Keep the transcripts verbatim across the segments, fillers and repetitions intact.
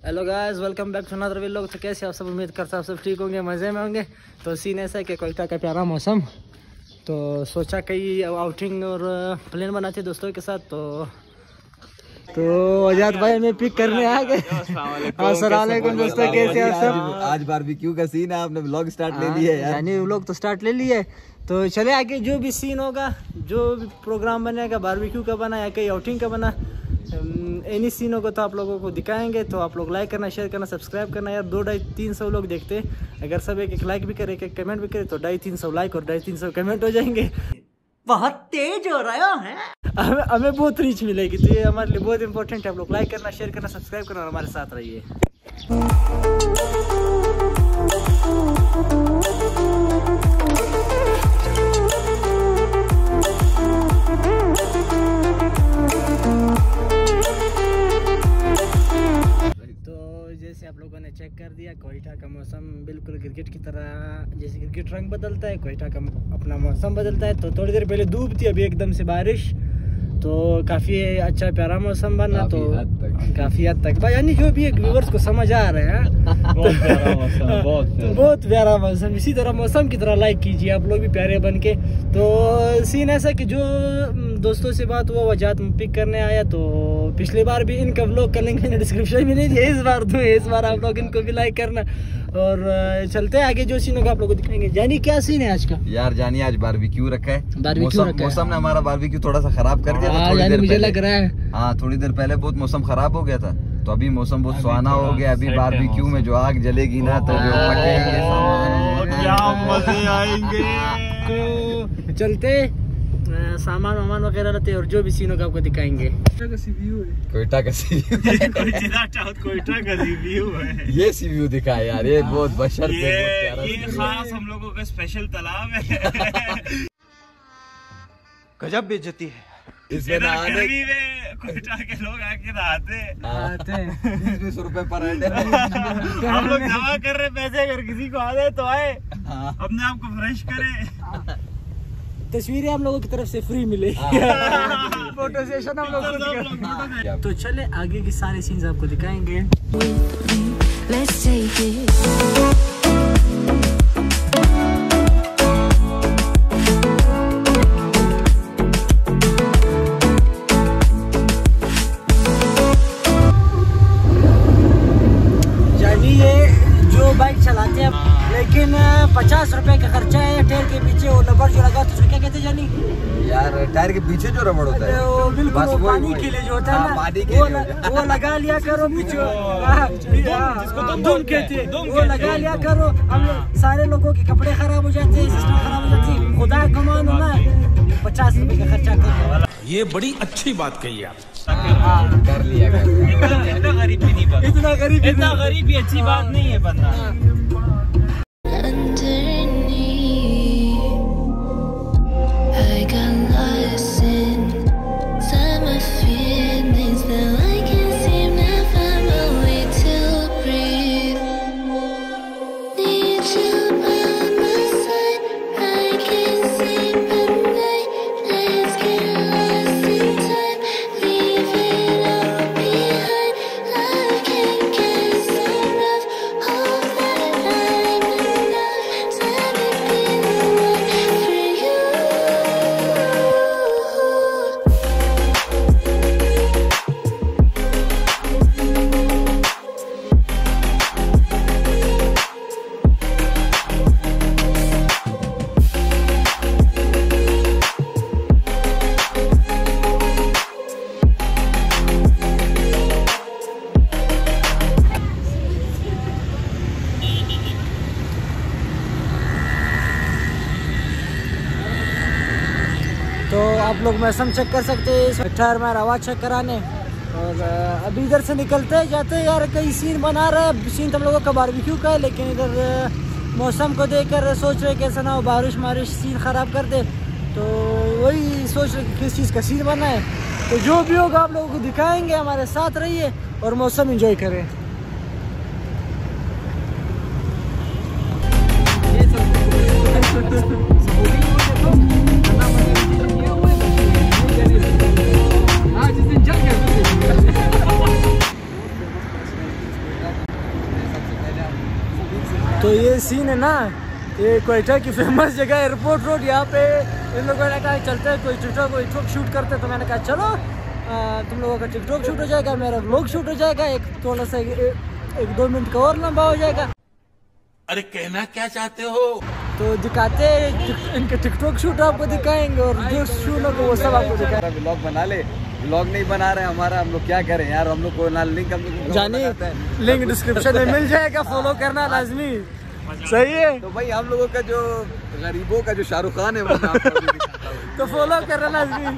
Hello guys, welcome back to another vlog. तो कैसे आप सब, उम्मीद करता हूँ आप सब ठीक होंगे, मज़े में होंगे। तो सीन ऐसा है कि कोयटा का प्यारा मौसम, तो सोचा कहीं आउटिंग और प्लान बनाते दोस्तों के साथ। तो तो आजाद भाई हमें पिक करने आ गए। अस्सलाम वालेकुम दोस्तों, कैसे आप सब। आज बारबेक्यू का सीन है, आपने व्लॉग स्टार्ट ले लिया है यार। यानी व्लॉग तो स्टार्ट ले लिया है, तो चले आगे जो भी सीन होगा, जो भी प्रोग्राम बनेगा, बारबेक्यू का बना या कहीं आउटिंग का बना, एनी सीनों को तो आप लोगों को दिखाएंगे। तो आप लोग लाइक करना, शेयर करना, सब्सक्राइब करना यार। दो ढाई तीन सौ लोग देखते हैं, अगर सब एक एक लाइक भी करे, एक एक कमेंट भी करे, तो ढाई तीन सौ लाइक और ढाई तीन सौ कमेंट हो जाएंगे। बहुत तेज हो रहा है, हमें हमें बहुत रीच मिलेगी, तो ये हमारे लिए बहुत इंपॉर्टेंट है। आप लोग लाइक करना, शेयर करना, सब्सक्राइब करना और हमारे साथ रहिए। जैसे आप लोगों ने चेक कर दिया, कोयटा का मौसम बिल्कुल क्रिकेट की तरह, जैसे क्रिकेट रंग बदलता है, कोयटा का अपना मौसम बदलता है। तो थोड़ी देर पहले धूप थी, अभी एकदम से बारिश, तो काफ़ी अच्छा प्यारा मौसम बना। तो काफ़ी हद तक भाई, यानी जो भी एक व्यूअर्स को समझ आ रहा है, बहुत प्यारा मौसम, बहुत बहुत प्यारा मौसम। इसी तरह मौसम की तरह लाइक कीजिए आप लोग भी प्यारे बन के। तो सीन ऐसा कि जो दोस्तों से बात हुआ, वजात पिक करने आया, तो पिछली बार भी इनका व्लॉग का लिंक मैंने डिस्क्रिप्शन में नहीं दिया, इस बार दूँ, इस बार आप लोग इनको भी लाइक करना। और चलते हैं आगे, जो सीन होगा आप लोगों को दिखाएंगे। जानी क्या सीन है आज का यार? जानी आज बारबेक्यू रखा है, बारबेक्यू रखा है। मौसम ने हमारा बारबेक्यू थोड़ा सा खराब कर दिया था, थोड़ी देर मुझे लग रहा है। हाँ, थोड़ी देर पहले बहुत मौसम खराब हो गया था, तो अभी मौसम बहुत सुहाना हो गया। अभी बारबेक्यू में जो आग जलेगी ना, तो जो पकेंगे क्या मजे आएंगे। तो चलते सामान वामान वगैरह रहते और जो भी सीन होगा आपको दिखाएंगे। कोयटा का सी व्यू कोयटा का सी व्यू है। ये सी व्यू दिखाए यार, ये बहुत बशर ये ये खास हम लोगों का स्पेशल तालाब है। गजब बेइज्जती है इसमें नहाने में। कोयटा के लोग आके नहाते आते बीस बीस रुपए पर हेड। हम लोग जमा कर रहे पैसे, अगर किसी को आ जाए तो आए, अपने आप को फ्रेश करे। तस्वीरें हम लोगों की तरफ से फ्री मिलेगी, फोटो सेशन हम लोग। तो चले आगे की सारे सीन्स आपको दिखाएंगे। Let's take it. बाइक चलाते हैं, लेकिन पचास रुपए का खर्चा है टायर के पीछे। वो रबड़ जो लगा, तो क्या कहते जानी यार? टायर के पीछे जो रबड़ होता है, वो बिल्कुल वो पानी के लिए जो होता है ना, पानी के वो, ल, वो लगा लिया करो पीछे, जिसको तुम धूम कहते हैं, वो लगा लिया करो। हम सारे लोगों के कपड़े खराब हो जाते हैं, सिस्टम खराब हो जाती है। खुदा का मानो ना, पचास रुपए का खर्चा करना, ये बड़ी अच्छी बात कही आप। कर लिया कर लिया। इतना गरीब भी नहीं बनना, इतना गरीब इतना गरीब भी अच्छी बात नहीं है बनना। तो आप लोग मौसम चेक कर सकते हैं, टायर में आवाज़ चेक कराने। और अभी इधर से निकलते जाते यार, कई सीन बना रहे हैं। सीन तो हम लोगों का बारबेक्यू का है, लेकिन इधर मौसम को देखकर सोच रहे कैसा ना हो, बारिश मारिश सीन ख़राब कर दे। तो वही सोच रहे किस चीज़ का सीन बना है। तो जो भी होगा आप लोगों को दिखाएंगे, हमारे साथ रहिए और मौसम एंजॉय करें। सीन है ना, ये क्वेटा की फेमस जगह एयरपोर्ट रोड, यहाँ पे इन लोगों ने कहा चलते हैं कोई टिकटॉक कोई टिकटॉक शूट करते हैं, तो मैंने कहा चलो आ, तुम लोगों का टिकटॉक शूट हो जाएगा, मेरा व्लॉग शूट हो जाएगा, एक थोड़ा सा एक, एक दो मिनट का और लंबा हो जाएगा। अरे कहना क्या चाहते हो? तो दिखाते हैं इनके टिकटॉक शूट आपको दिखाएंगे और जो शूट होगा वो सब आपको दिखाएंगे। व्लॉग बना ले, व्लॉग नहीं बना रहे हमारा, हम लोग क्या करें यार, हम लोग को ना लिंक हम लोग जानी लिंक डिस्क्रिप्शन में मिल जाएगा, फॉलो करना लाजमी। सही है, तो भाई हम लोगों का जो गरीबों का जो शाहरुख खान है वो मैं आपको अभी दिखाता हूं। तो फॉलो करना लाजमी।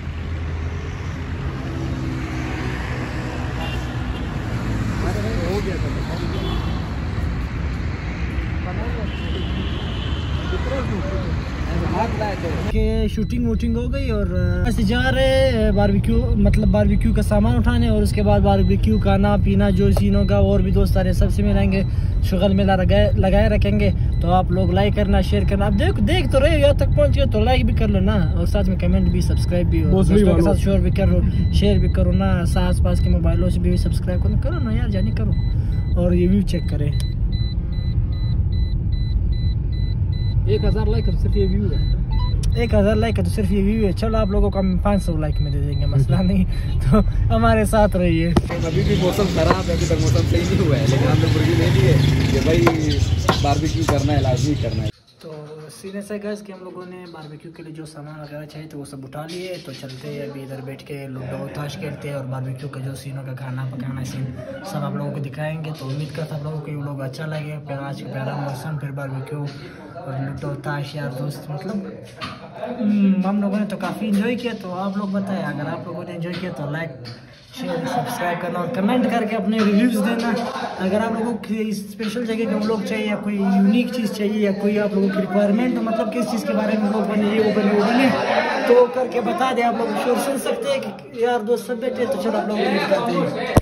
के शूटिंग वूटिंग हो गई और ऐसे जा रहे बारबेक्यू, मतलब बारबेक्यू का सामान उठाने, और उसके बाद बारबेक्यू खाना पीना जो सीन होगा, और भी दोस्त सारे सबसे मिलाएंगे, शुगल मेला लगाए लगाए रखेंगे। तो आप लोग लाइक करना, शेयर करना, आप देख देख तो रहे हो, यहाँ तक पहुँच गए तो लाइक भी कर लो ना, और साथ में कमेंट भी, सब्सक्राइब भी, और दोस्तों के साथ शेयर भी करो, शेयर भी करो ना, आस पास के मोबाइलों से भी सब्सक्राइब करो करो ना यार, जानी करो, और ये व्यू चेक करें। एक हजार लाइक सिर्फ ये व्यू है, एक हज़ार लाइक है तो सिर्फ ये व्यू है। चलो आप लोगों को हम पाँच सौ लाइक में दे देंगे, मसला नहीं, तो हमारे साथ रहिए। अभी भी मौसम खराब है, अभी तक मौसम सही नहीं हुआ है, लेकिन हम लोग रिव्यू ले लिए कि भाई बारबेक्यू करना है, लाजमी करना है। तो सीने से गैस कि हम लोगों ने बारबेक्यू के लिए जो सामान वगैरह चाहिए तो वो सब उठा लिए, तो चलते हैं अभी इधर बैठ के लूडो ताश खेलते हैं और बारबेक्यू का जो सीनों का खाना पकाना सीन सब आप लोगों को दिखाएंगे। तो उम्मीद करता आप लोगों को ये लोग अच्छा लगे, फिर आज का प्यारा मौसम, फिर बारबेक्यू और लूडो ताश यार दोस्त, मतलब हम लोगों ने तो काफ़ी इन्जॉय किया। तो आप लोग बताएं, अगर आप लोगों ने इन्जॉय किया तो लाइक शेयर सब्सक्राइब करना और कमेंट करके अपने रिव्यूज़ देना। अगर आप लोगों को स्पेशल जगह के व्लॉग चाहिए या कोई यूनिक चीज़ चाहिए या कोई आप लोगों की रिक्वायरमेंट हो, मतलब किस चीज़ के बारे में व्लॉग बने, ये वो बने वो बने, तो करके बता दें। आप लोग श्योर सुन सकते हैं कि यार दोस्त सब बैठे, तो चलो आप लोग उम्मीद करते हैं।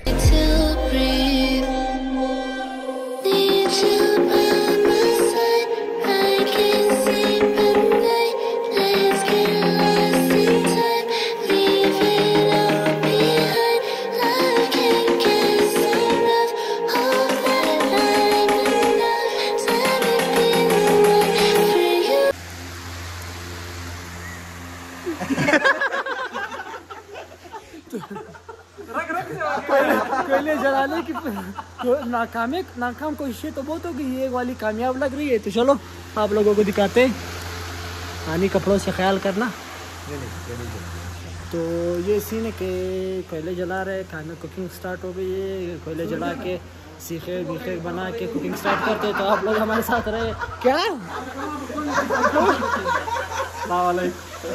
पहले जलाने की नाकामी नाकाम कोशिशें तो बहुत हो गई, ये वाली कामयाब लग रही है। तो चलो आप लोगों को दिखाते हैं, पानी कपड़ों से ख्याल करना। तो ये सीन है कि कोयले जला रहे, खाना कुकिंग स्टार्ट हो गई है, कोयले जला के सीखे बीखे बना के कुकिंग स्टार्ट करते हैं। तो आप लोग हमारे साथ रहे क्या वाले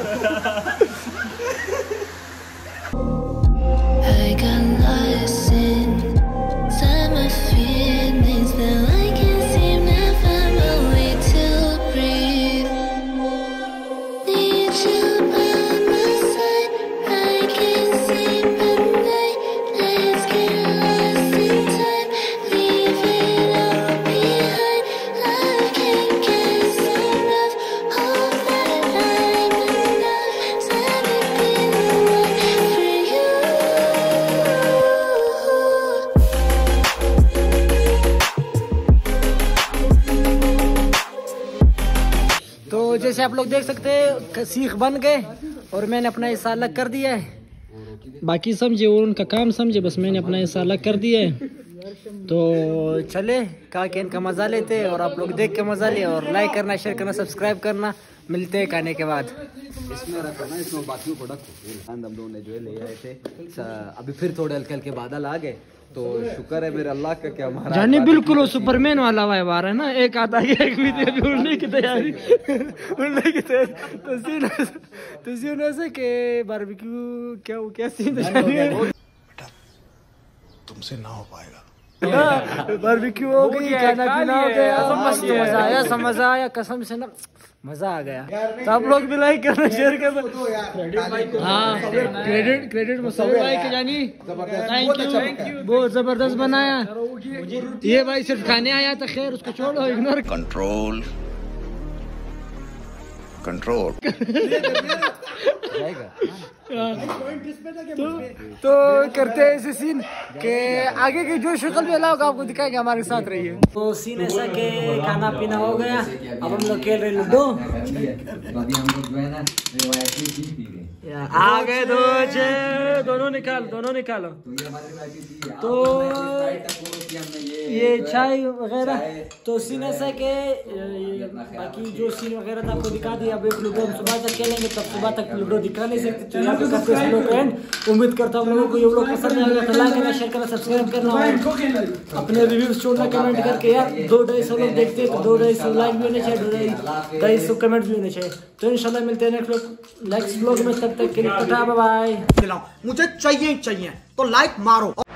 I got lost in summer feelings that I can't seem to find my way to breathe. Need you by my side, I can't sleep at night. Let's get lost in time, leave it all behind. Love can get so rough, hope that I'm enough. Let me be the one for you. तो जैसे आप लोग देख सकते हैं सीख बन गए और मैंने अपना हिस्सा अलग कर दिया है। बाकी समझे वो उनका काम समझे, बस मैंने अपना हिस्सा अलग कर दिया है। तो चले खा के इनका मज़ा लेते हैं और आप लोग देख के मज़ा ले, और लाइक करना, शेयर करना, सब्सक्राइब करना। मिलते हैं खाने के बाद। इसमें रखा ना, इसमें बाकी प्रोडक्ट हम लोगों ने जो है ले आए थे, अभी फिर थोड़े हल्के हल्के बादल आ गए, तो शुक्र है मेरे अल्लाह का कि हमारा जानी बिल्कुल वो सुपरमैन वाला वाइबार है ना, एक आता है एक भी अभी उड़ने की तैयारी उड़ने की तैयारी। तो सीन तो सीन ऐसे के बारबेक्यू क्या वो क्या सीन है, तुमसे ना हो पाएगा। बारबेक्यू हो गई, खाना पीना हो गया, मस्त मजा आया, सब मजा आया कसम से ना, मजा आ गया। तो आप लोग भी लाइक करना, शेयर करना। हाँ क्रेडिट क्रेडिट मसूद भाई के जानी, थैंक यू, बहुत जबरदस्त बनाया। ये भाई सिर्फ खाने आया था, खैर उसको छोड़ो, इग्नोर। कंट्रोल कंट्रोल जाएगा। तो, तो करते हैं ऐसे सीन के आगे की जो शक्ल भी अलाव आपको दिखाएंगे, हमारे साथ रहिए। तो सीन ऐसा के खाना पीना हो गया, अब हम लोग खेल रहे लूडो। अभी हम लोग जो है ना पी रहे आ गए दो छे, दोनों निकाल दोनों निकालो। तो ये चाय वगैरह, तो सीन ऐसा के बाकी जो सीन वगैरह था आपको दिखा दिया। अब एक लूडो हम सुबह तक खेलेंगे, तब सुबह तक लूडो दिखा नहीं सकते। तो यहाँ पे करते हैं लोग एंड। उम्मीद करता हूँ लोगों को ये लोग पसंद आएगा, तो लाइक करना, शेयर करना, सब्सक्राइब करना, अपने रिव्यूज छोड़ना कमेंट करके। यार दो ढाई सौ लोग देखते हैं तो दो ढाई सौ लाइक भी होने चाहिए, दो ढाई ढाई सौ कमेंट भी होने चाहिए। तो इंशाल्लाह मिलते हैं नेक्स्ट नेक्स्ट ब्लॉग में, तब तक के लिए टाटा बाय बाय। मुझे चाहिए चाहिए तो लाइक मारो।